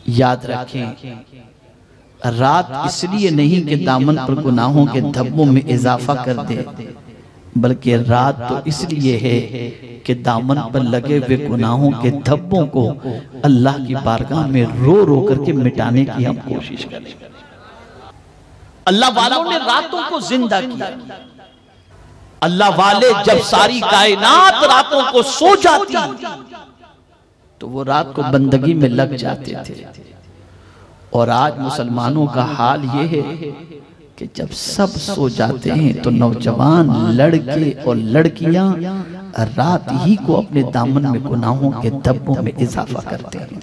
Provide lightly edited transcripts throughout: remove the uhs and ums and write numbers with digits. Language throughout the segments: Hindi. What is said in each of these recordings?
याद रखें, रात इसलिए नहीं कि दामन पर गुनाहों के धब्बों में इजाफा कर दे, बल्कि रात तो इसलिए है कि दामन पर लगे हुए गुनाहों के धब्बों को अल्लाह की बारगाह में रो रो करके मिटाने की हम कोशिश करें। अल्लाह वालों ने रातों को जिंदा किया। अल्लाह वाले जब सारी कायनात रातों को सो जाती तो वो रात को बंदगी में लग जाते थे। और आज मुसलमानों का हाल ये है कि जब सब सो जाते हैं तो नौजवान लड़के और लड़कियां रात ही को अपने दामन में गुनाहों के धब्बों में इजाफा करते हैं।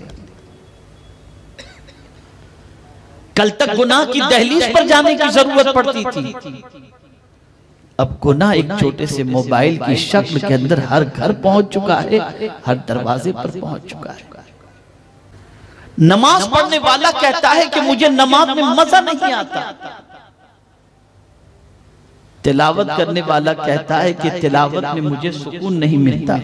कल तक गुनाह की दहलीज पर जाने की जरूरत पड़ती थी, अब गुनाह एक छोटे से मोबाइल की शक्ल के अंदर हर घर पहुंच चुका है, हर दरवाजे पर पहुंच चुका है। नमाज पढ़ने वाला कहता है कि मुझे नमाज में मजा नहीं आता, तिलावत करने वाला कहता है कि तिलावत में मुझे सुकून नहीं मिलता।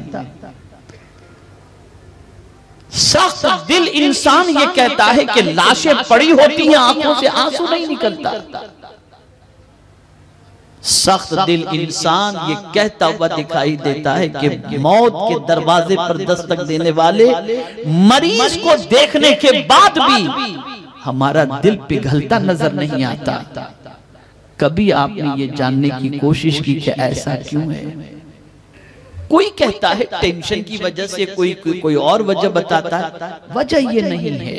सख्त दिल इंसान ये कहता है कि लाशें पड़ी होती हैं, आंखों से आंसू नहीं निकलता। सख्त दिल इंसान ये कहता हुआ दिखाई देता है कि मौत के दरवाजे पर दस्तक देने वाले मरीज को देखने के बाद भी हमारा दिल पिघलता नजर नहीं आता। कभी आपने ये जानने की कोशिश की कि ऐसा क्यों है? कोई कहता है टेंशन की वजह से, कोई और वजह बताता है। वजह ये नहीं है,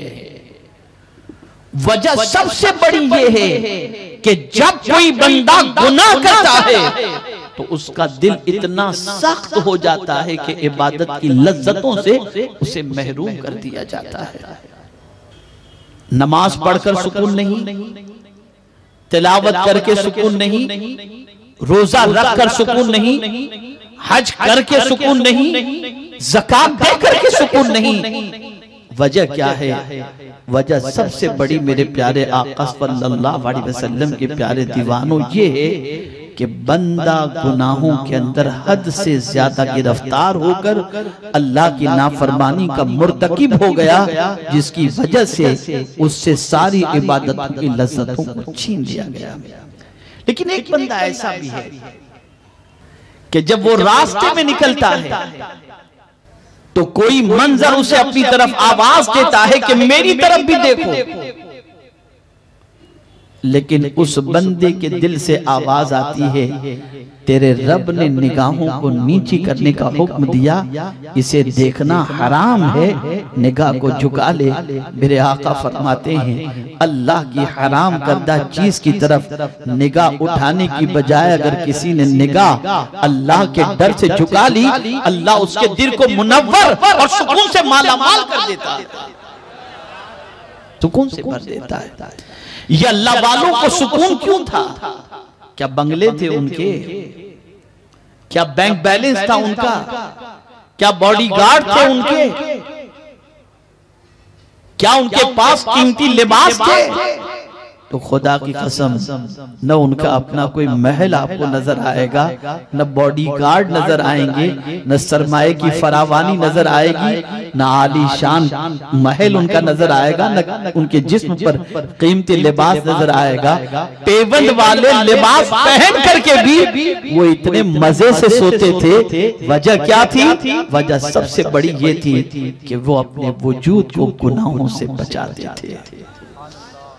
वजह सबसे बड़ी ये है कि जब कोई बंदा गुनाह करता है तो उसका दिल इतना सख्त हो जाता है कि इबादत की लज्जतों से उसे महरूम कर दिया जाता है। नमाज पढ़कर सुकून नहीं, तिलावत करके सुकून नहीं, रोजा रखकर सुकून नहीं, हज करके सुकून नहीं, ज़कात देकर के सुकून नहीं। वजह क्या है? वजह सबसे बड़ी मेरे प्यारे आका सल्लल्लाहु अलैहि वसल्लम के प्यारे दीवानों ये है कि बंदा गुनाहों के अंदर हद से ज्यादा गिरफ्तार होकर अल्लाह की नाफरमानी का मुर्तकिब हो गया, जिसकी वजह से उससे सारी इबादतों की लज्जतों को छीन लिया गया। लेकिन एक बंदा ऐसा भी है कि जब वो रास्ते में निकलता है तो कोई मंजर उसे अपनी तरफ आवाज देता है कि मेरी तरफ भी देखो, लेकिन उस बंदे के दिल से आवाज आती है तेरे रब ने निगाहों को नीची करने का हुक्म दिया, इसे देखना हराम है, निगाह को झुका ले। मेरे आका फरमाते हैं अल्लाह की हराम करदा चीज की तरफ निगाह उठाने की बजाय अगर किसी ने निगाह अल्लाह के डर से झुका ली, अल्लाह उसके दिल को मुनव्वर और सुकून से मालामाल कर देता है, सुकून से भर देता है। ये अल्लाह वालों को सुकून क्यों था? क्या बंगले थे उनके? क्या बैंक बैलेंस था उनका? क्या बॉडीगार्ड थे उनके? क्या उनके पास कीमती लिबास थे? तो खुदा की कसम न उनका अपना कोई महल आपको नजर आएगा, न बॉडीगार्ड नजर आएंगे, न सरमाए की फरावानी नजर आएगी, न आलीशान महल उनका नजर आएगा, न उनके जिस्म पर कीमती लिबास नजर आएगा। पेवंद वाले लिबास पहन करके भी वो इतने मजे से सोते थे। वजह क्या थी? वजह सबसे बड़ी ये थी कि वो अपने वजूद को गुनाहों से बचाते थे।